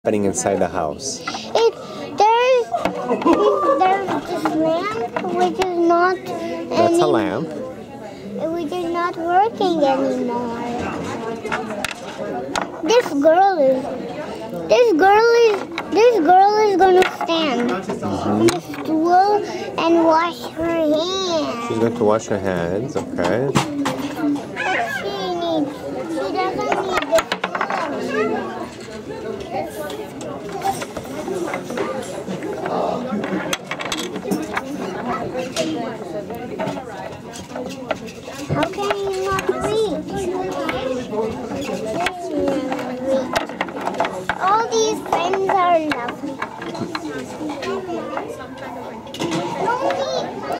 happening inside the house? There's this lamp which is not. That's a lamp. Which is not working anymore. This girl is gonna stand on the stool and wash her hands. She's going to wash her hands, okay. But she doesn't need this phone. How can